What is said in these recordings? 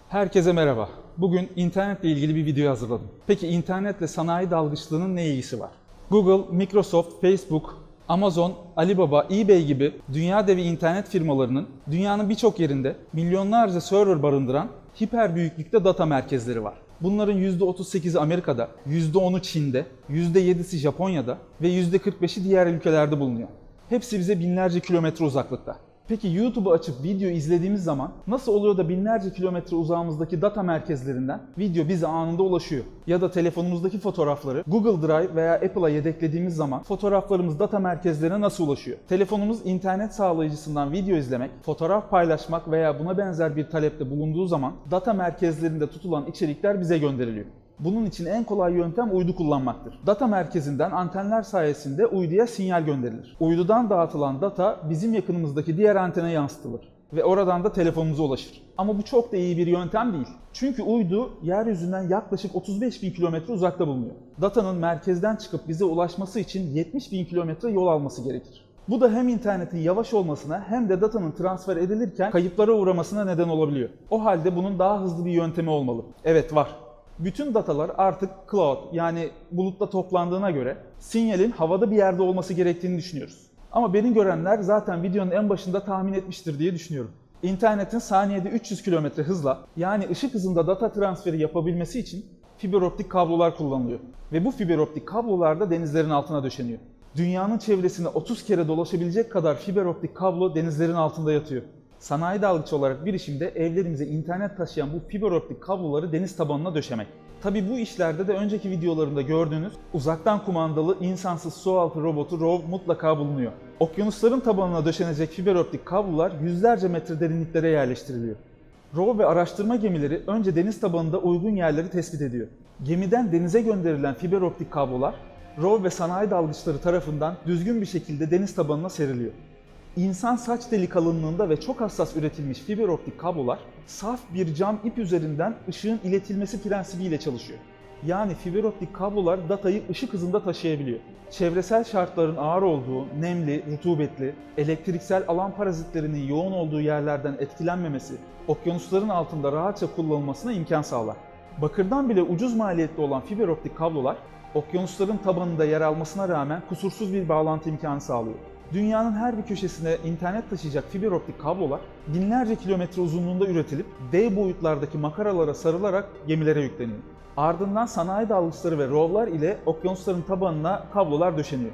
Herkese merhaba. Bugün internetle ilgili bir video hazırladım. Peki internetle sanayi dalgıçlığının ne ilgisi var? Google, Microsoft, Facebook, Amazon, Alibaba, eBay gibi dünya devi internet firmalarının dünyanın birçok yerinde milyonlarca server barındıran hiper büyüklükte data merkezleri var. Bunların %38'i Amerika'da, %10'u Çin'de, %7'si Japonya'da ve %45'i diğer ülkelerde bulunuyor. Hepsi bize binlerce kilometre uzaklıkta. Peki YouTube'u açıp video izlediğimiz zaman nasıl oluyor da binlerce kilometre uzağımızdaki data merkezlerinden video bize anında ulaşıyor? Ya da telefonumuzdaki fotoğrafları Google Drive veya Apple'a yedeklediğimiz zaman fotoğraflarımız data merkezlerine nasıl ulaşıyor? Telefonumuz internet sağlayıcısından video izlemek, fotoğraf paylaşmak veya buna benzer bir talepte bulunduğu zaman data merkezlerinde tutulan içerikler bize gönderiliyor. Bunun için en kolay yöntem uydu kullanmaktır. Data merkezinden antenler sayesinde uyduya sinyal gönderilir. Uydudan dağıtılan data bizim yakınımızdaki diğer antene yansıtılır ve oradan da telefonumuza ulaşır. Ama bu çok da iyi bir yöntem değil. Çünkü uydu yeryüzünden yaklaşık 35.000 kilometre uzakta bulunuyor. Datanın merkezden çıkıp bize ulaşması için 70.000 kilometre yol alması gerekir. Bu da hem internetin yavaş olmasına hem de datanın transfer edilirken kayıplara uğramasına neden olabiliyor. O halde bunun daha hızlı bir yöntemi olmalı. Evet, var. Bütün datalar artık cloud yani bulutta toplandığına göre sinyalin havada bir yerde olması gerektiğini düşünüyoruz. Ama beni görenler zaten videonun en başında tahmin etmiştir diye düşünüyorum. İnternetin saniyede 300 km hızla yani ışık hızında data transferi yapabilmesi için fiber optik kablolar kullanılıyor. Ve bu fiber optik kablolar da denizlerin altına döşeniyor. Dünyanın çevresine 30 kere dolaşabilecek kadar fiber optik kablo denizlerin altında yatıyor. Sanayi dalgıcı olarak bir işimde evlerimize internet taşıyan bu fiber optik kabloları deniz tabanına döşemek. Tabii bu işlerde de önceki videolarımda gördüğünüz uzaktan kumandalı insansız sualtı robotu ROV mutlaka bulunuyor. Okyanusların tabanına döşenecek fiber optik kablolar yüzlerce metre derinliklere yerleştiriliyor. ROV ve araştırma gemileri önce deniz tabanında uygun yerleri tespit ediyor. Gemiden denize gönderilen fiber optik kablolar ROV ve sanayi dalgıçları tarafından düzgün bir şekilde deniz tabanına seriliyor. İnsan saç deli kalınlığında ve çok hassas üretilmiş fiber optik kablolar saf bir cam ip üzerinden ışığın iletilmesi prensibiyle çalışıyor. Yani fiber optik kablolar datayı ışık hızında taşıyabiliyor. Çevresel şartların ağır olduğu, nemli, rutubetli, elektriksel alan parazitlerinin yoğun olduğu yerlerden etkilenmemesi, okyanusların altında rahatça kullanılmasına imkan sağlar. Bakırdan bile ucuz maliyetli olan fiber optik kablolar, okyanusların tabanında yer almasına rağmen kusursuz bir bağlantı imkanı sağlıyor. Dünyanın her bir köşesine internet taşıyacak fiber optik kablolar binlerce kilometre uzunluğunda üretilip dev boyutlardaki makaralara sarılarak gemilere yükleniyor. Ardından sanayi dalgıçları ve ROV'lar ile okyanusların tabanına kablolar döşeniyor.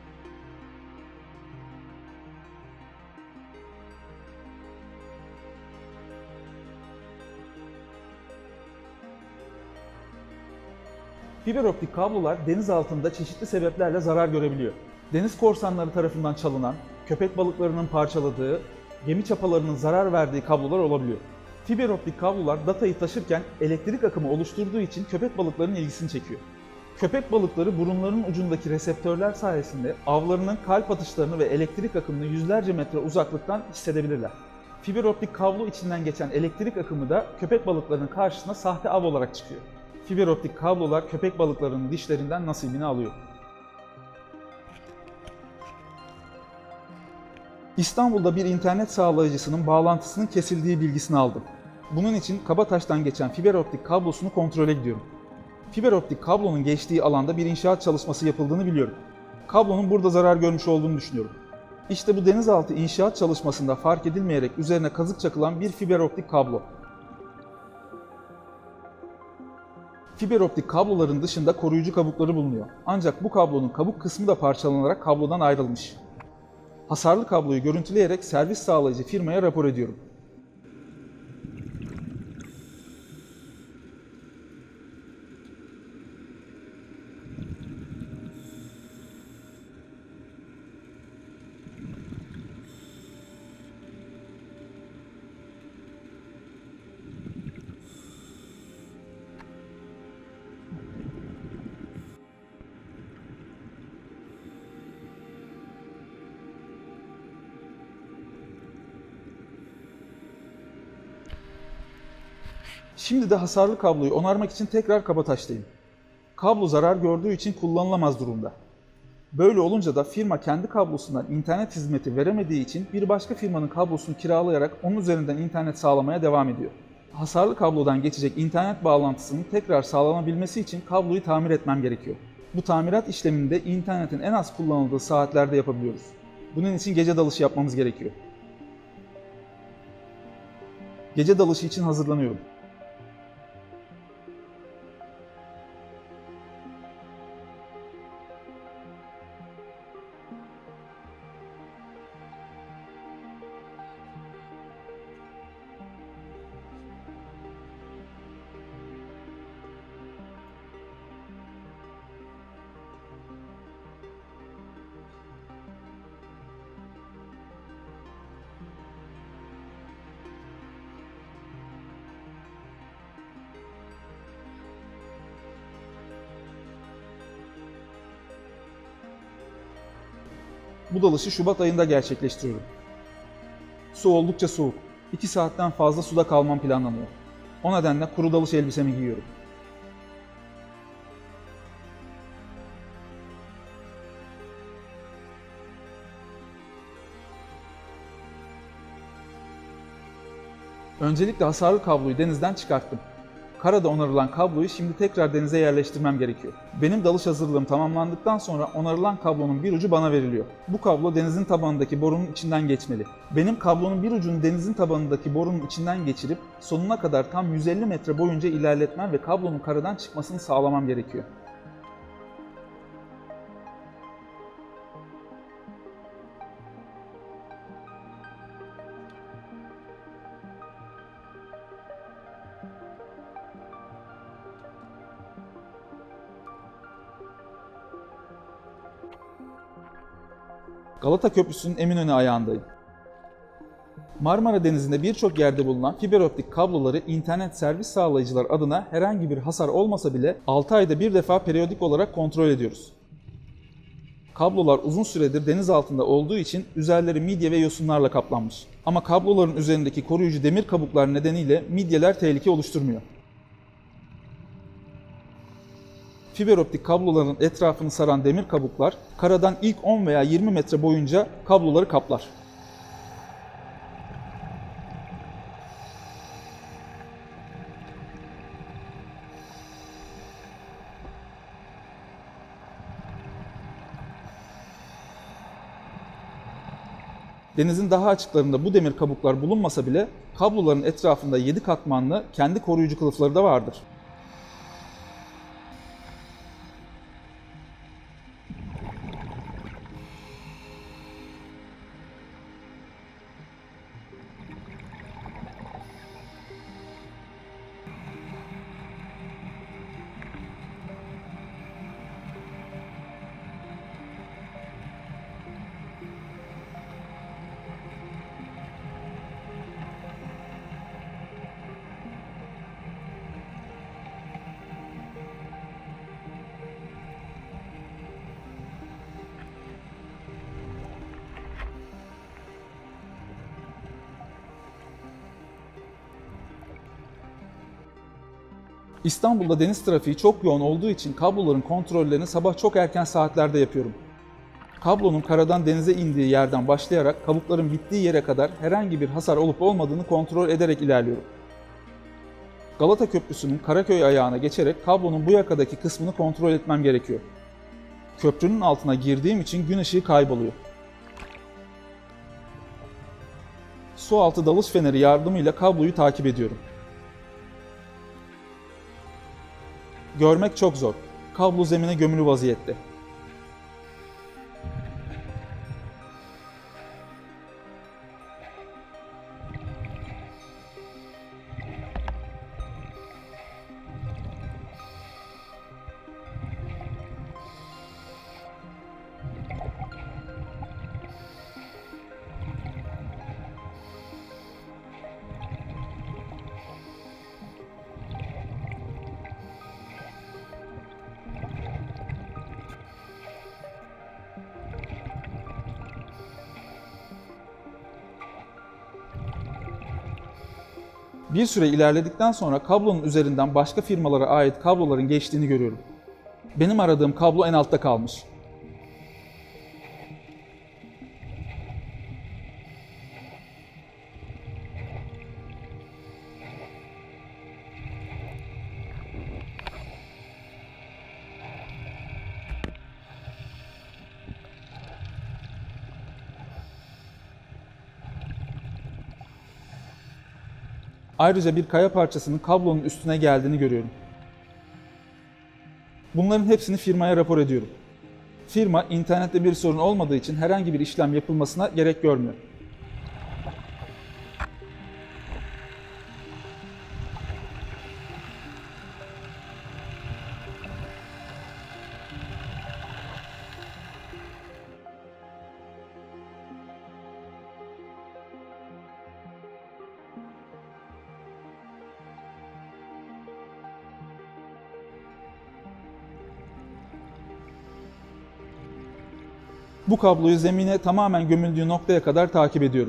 Fiber optik kablolar deniz altında çeşitli sebeplerle zarar görebiliyor. Deniz korsanları tarafından çalınan, köpek balıklarının parçaladığı, gemi çapalarının zarar verdiği kablolar olabiliyor. Fiber optik kablolar datayı taşırken elektrik akımı oluşturduğu için köpek balıklarının ilgisini çekiyor. Köpek balıkları burunlarının ucundaki reseptörler sayesinde avlarının kalp atışlarını ve elektrik akımını yüzlerce metre uzaklıktan hissedebilirler. Fiber optik kablo içinden geçen elektrik akımı da köpek balıklarının karşısına sahte av olarak çıkıyor. Fiber optik kablolar köpek balıklarının dişlerinden nasibini alıyor. İstanbul'da bir internet sağlayıcısının bağlantısının kesildiği bilgisini aldım. Bunun için Kabataş'tan geçen fiber optik kablosunu kontrole gidiyorum. Fiber optik kablonun geçtiği alanda bir inşaat çalışması yapıldığını biliyorum. Kablonun burada zarar görmüş olduğunu düşünüyorum. İşte bu denizaltı inşaat çalışmasında fark edilmeyerek üzerine kazık çakılan bir fiber optik kablo. Fiber optik kabloların dışında koruyucu kabukları bulunuyor. Ancak bu kablonun kabuk kısmı da parçalanarak kablodan ayrılmış. Hasarlı kabloyu görüntüleyerek servis sağlayıcı firmaya rapor ediyorum. Şimdi de hasarlı kabloyu onarmak için tekrar Kabataş'tayım. Kablo zarar gördüğü için kullanılamaz durumda. Böyle olunca da firma kendi kablosundan internet hizmeti veremediği için bir başka firmanın kablosunu kiralayarak onun üzerinden internet sağlamaya devam ediyor. Hasarlı kablodan geçecek internet bağlantısının tekrar sağlanabilmesi için kabloyu tamir etmem gerekiyor. Bu tamirat işlemini de internetin en az kullanıldığı saatlerde yapabiliyoruz. Bunun için gece dalışı yapmamız gerekiyor. Gece dalışı için hazırlanıyorum. Bu dalışı Şubat ayında gerçekleştiriyorum. Su oldukça soğuk. 2 saatten fazla suda kalmam planlanıyor. O nedenle kuru dalış elbisemi giyiyorum. Öncelikle hasarlı kabloyu denizden çıkarttım. Karada onarılan kabloyu şimdi tekrar denize yerleştirmem gerekiyor. Benim dalış hazırlığım tamamlandıktan sonra onarılan kablonun bir ucu bana veriliyor. Bu kablo denizin tabanındaki borunun içinden geçmeli. Benim kablonun bir ucunu denizin tabanındaki borunun içinden geçirip sonuna kadar tam 150 metre boyunca ilerletmem ve kablonun karadan çıkmasını sağlamam gerekiyor. Galata Köprüsü'nün Eminönü ayağındayım. Marmara Denizi'nde birçok yerde bulunan fiber optik kabloları internet servis sağlayıcılar adına herhangi bir hasar olmasa bile 6 ayda bir defa periyodik olarak kontrol ediyoruz. Kablolar uzun süredir deniz altında olduğu için üzerleri midye ve yosunlarla kaplanmış. Ama kabloların üzerindeki koruyucu demir kabuklar nedeniyle midyeler tehlike oluşturmuyor. Fiber optik kabloların etrafını saran demir kabuklar karadan ilk 10 veya 20 metre boyunca kabloları kaplar. Denizin daha açıklarında bu demir kabuklar bulunmasa bile kabloların etrafında 7 katmanlı kendi koruyucu kılıfları da vardır. İstanbul'da deniz trafiği çok yoğun olduğu için kabloların kontrollerini sabah çok erken saatlerde yapıyorum. Kablonun karadan denize indiği yerden başlayarak kabukların bittiği yere kadar herhangi bir hasar olup olmadığını kontrol ederek ilerliyorum. Galata Köprüsü'nün Karaköy ayağına geçerek kablonun bu yakadaki kısmını kontrol etmem gerekiyor. Köprünün altına girdiğim için gün ışığı kayboluyor. Sualtı dalış feneri yardımıyla kabloyu takip ediyorum. Görmek çok zor. Kablo zemine gömülü vaziyette. Bir süre ilerledikten sonra kablonun üzerinden başka firmalara ait kabloların geçtiğini görüyorum. Benim aradığım kablo en altta kalmış. Ayrıca bir kaya parçasının kablonun üstüne geldiğini görüyorum. Bunların hepsini firmaya rapor ediyorum. Firma internette bir sorun olmadığı için herhangi bir işlem yapılmasına gerek görmüyor. Bu kabloyu zemine tamamen gömüldüğü noktaya kadar takip ediyorum.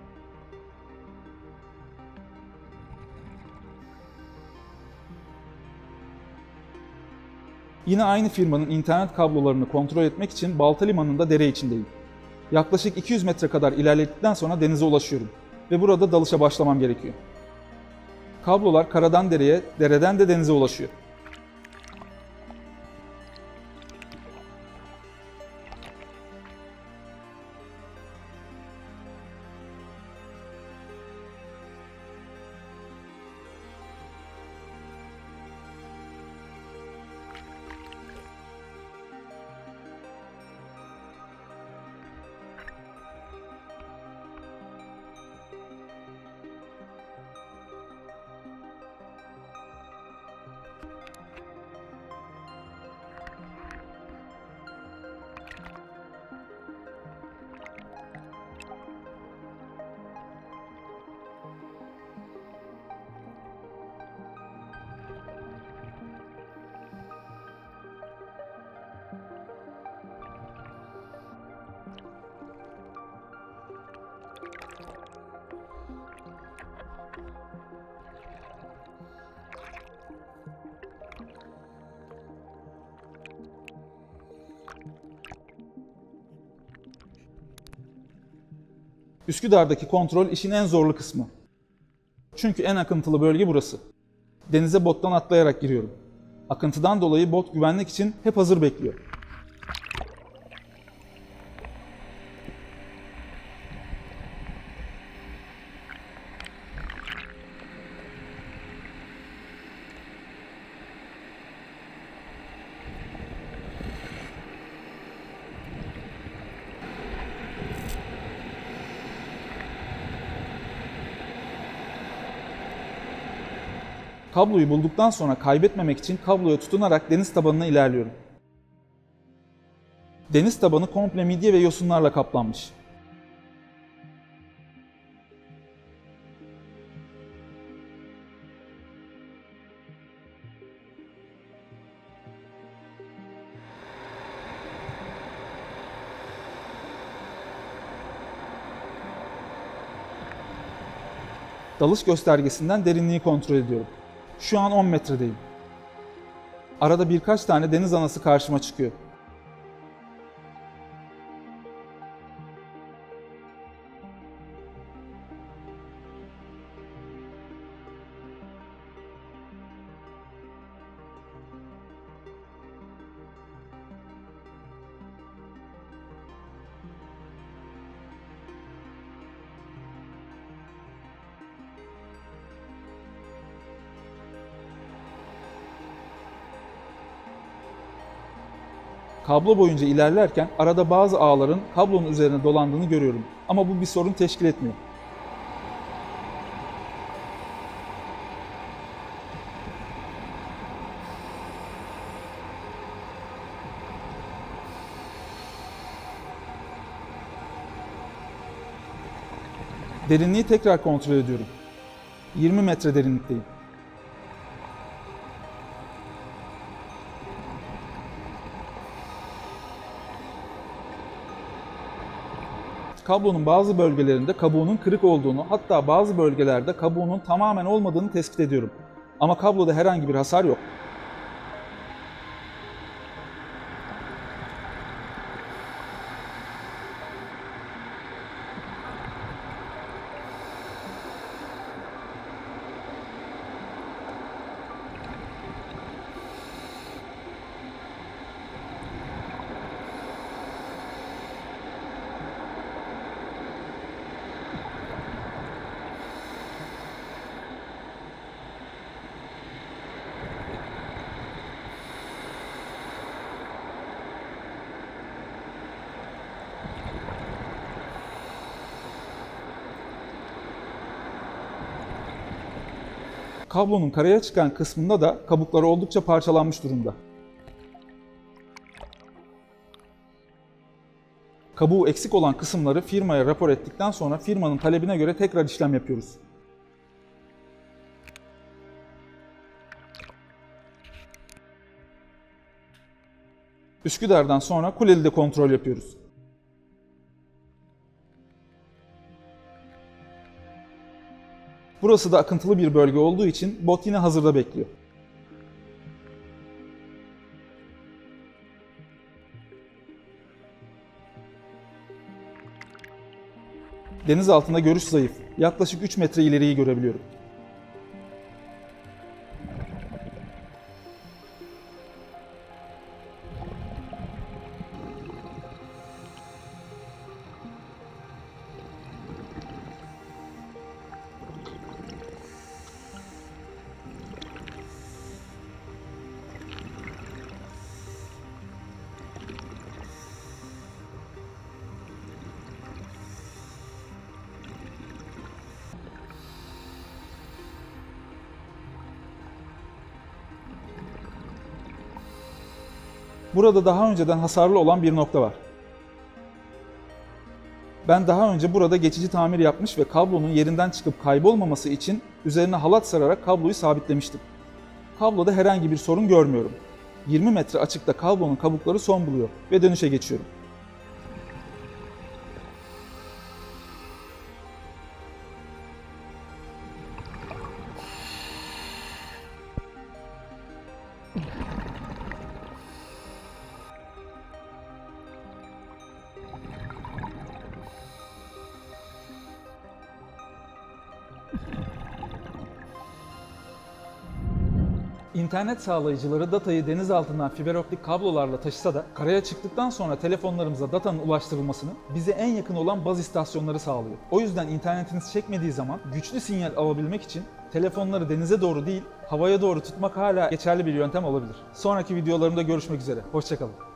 Yine aynı firmanın internet kablolarını kontrol etmek için Balta Limanı'nda dere içindeyim. Yaklaşık 200 metre kadar ilerledikten sonra denize ulaşıyorum ve burada dalışa başlamam gerekiyor. Kablolar karadan dereye, dereden de denize ulaşıyor. Üsküdar'daki kontrol işin en zorlu kısmı. Çünkü en akıntılı bölge burası. Denize bottan atlayarak giriyorum. Akıntıdan dolayı bot güvenlik için hep hazır bekliyor. Kabloyu bulduktan sonra kaybetmemek için kabloya tutunarak deniz tabanına ilerliyorum. Deniz tabanı komple midye ve yosunlarla kaplanmış. Dalış göstergesinden derinliği kontrol ediyorum. Şu an 10 metredeyim. Arada birkaç tane deniz anası karşıma çıkıyor. Kablo boyunca ilerlerken arada bazı ağların kablonun üzerine dolandığını görüyorum. Ama bu bir sorun teşkil etmiyor. Derinliği tekrar kontrol ediyorum. 20 metre derinlikteyim. Kablonun bazı bölgelerinde kabuğunun kırık olduğunu, hatta bazı bölgelerde kabuğunun tamamen olmadığını tespit ediyorum. Ama kabloda herhangi bir hasar yok. Kablonun karaya çıkan kısmında da kabukları oldukça parçalanmış durumda. Kabuğu eksik olan kısımları firmaya rapor ettikten sonra firmanın talebine göre tekrar işlem yapıyoruz. Üsküdar'dan sonra Kuleli'de kontrol yapıyoruz. Burası da akıntılı bir bölge olduğu için bot yine hazırda bekliyor. Deniz altında görüş zayıf. Yaklaşık 3 metre ileriyi görebiliyorum. Burada daha önceden hasarlı olan bir nokta var. Ben daha önce burada geçici tamir yapmış ve kablonun yerinden çıkıp kaybolmaması için üzerine halat sararak kabloyu sabitlemiştim. Kabloda herhangi bir sorun görmüyorum. 20 metre açıkta kablonun kabukları son buluyor ve dönüşe geçiyorum. İnternet sağlayıcıları datayı deniz altından fiber optik kablolarla taşısa da karaya çıktıktan sonra telefonlarımıza datanın ulaştırılmasını bize en yakın olan baz istasyonları sağlıyor. O yüzden internetiniz çekmediği zaman güçlü sinyal alabilmek için telefonları denize doğru değil, havaya doğru tutmak hala geçerli bir yöntem olabilir. Sonraki videolarımda görüşmek üzere. Hoşça kalın.